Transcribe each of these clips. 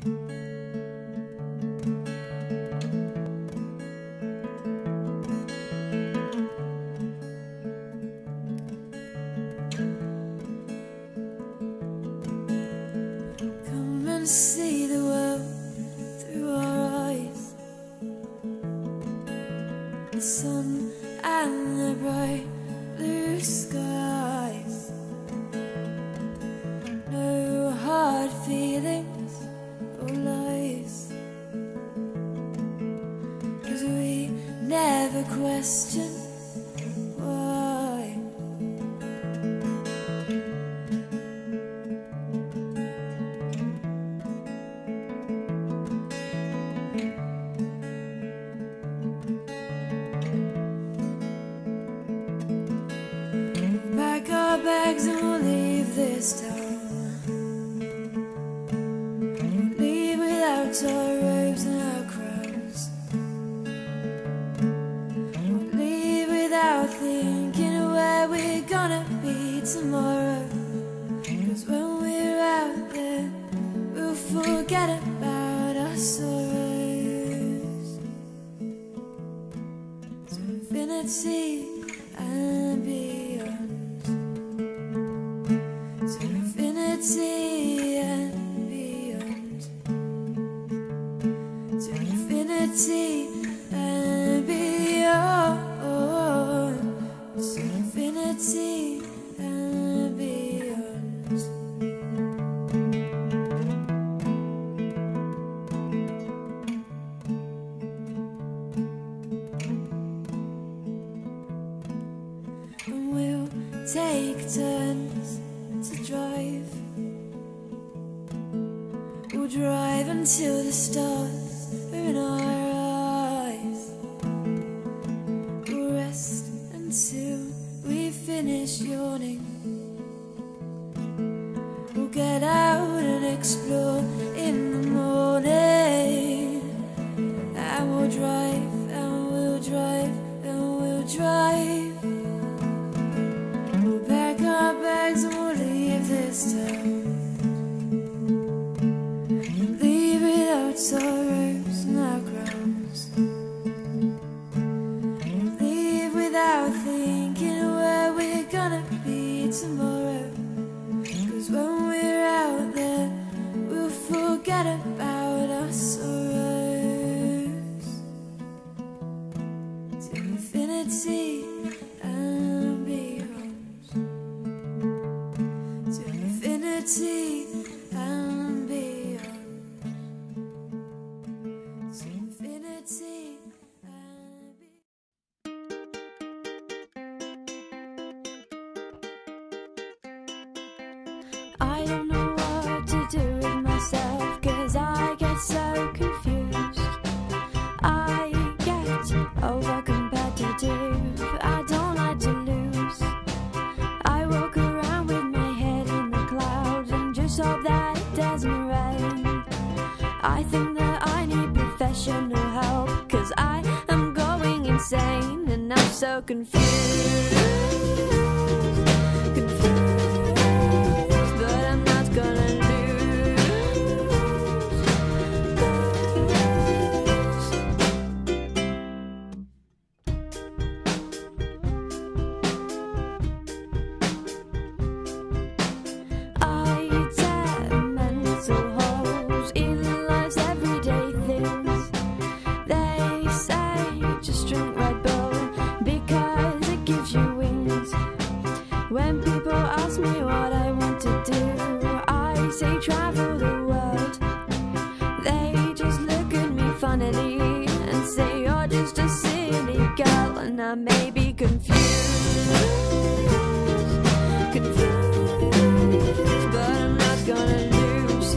Come and see the world through our eyes, the sun and the bright blue skies. No hard feelings or lies, 'cause we never question why. Pack our bags and we'll leave this town. We'll leave without our robes and our crowns. We'll leave without thinking where we're gonna be tomorrow. 'Cause when we're out there, we'll forget about our sorrows. To infinity and beyond. To infinity and beyond. To infinity and beyond. To infinity and beyond. And we'll take turns to drive. We'll drive until the stars are in our eyes. We'll rest until we finish yawning. We'll get out and explore in the morning. And we'll drive, and we'll drive, and we'll drive. We'll pack our bags and we'll leave this town. We'll leave without sorrows and our crowns. We'll leave without thinking where we're gonna be tomorrow. 'Cause when we're out there, we'll forget about our sorrows. To infinity and beyond. To infinity and beyond. To infinity and beyond. I don't know what to do with myself, 'cause I get so confused. I get over competitive, I don't like to lose. I walk around with my head in the clouds and just hope that it doesn't rain. I think that I need professional help, 'cause I am going insane and I'm so confused. But I'm not gonna lose. I tear mental holes in life's everyday things. They say just drink Red Bull because it gives you wings. When people ask me what I want to do, I say travel the world. They just look at me funnily and say you're just a silly girl, and I may be confused. Confused, but I'm not gonna lose.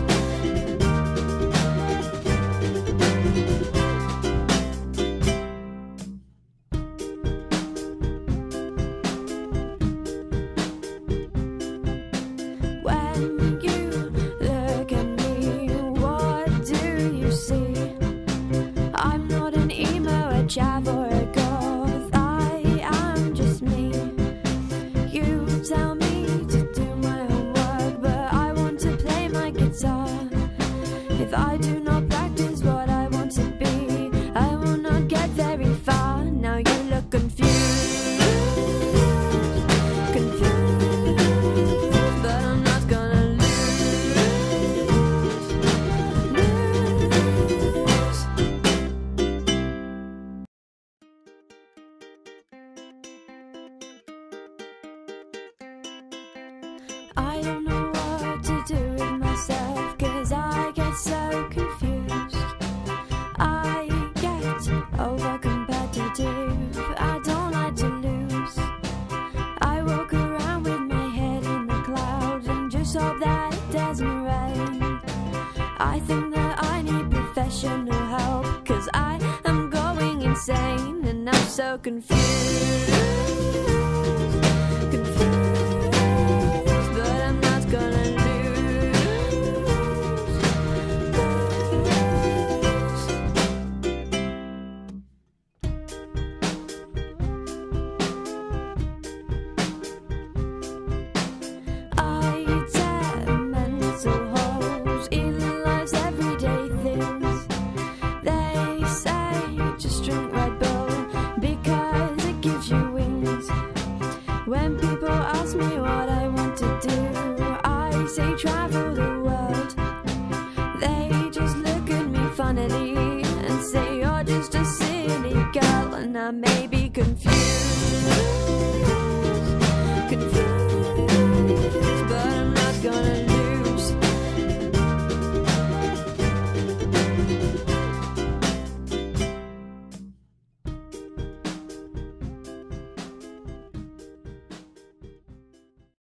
When you look If I do not practice what I want to be, I will not get very far. Now you look confused, but I'm not gonna lose. I don't know what to do with myself, 'cause I get so confused. I get over competitive, I don't like to lose. I walk around with my head in the clouds and just hope that it doesn't rain. I think that I need professional help, 'cause I am going insane and I'm so confused. But I'm not gonna lose. I tear mental holes in life's everyday things. They say just drink Red Bull because it gives you wings. When people ask me what I want to do, I say travel the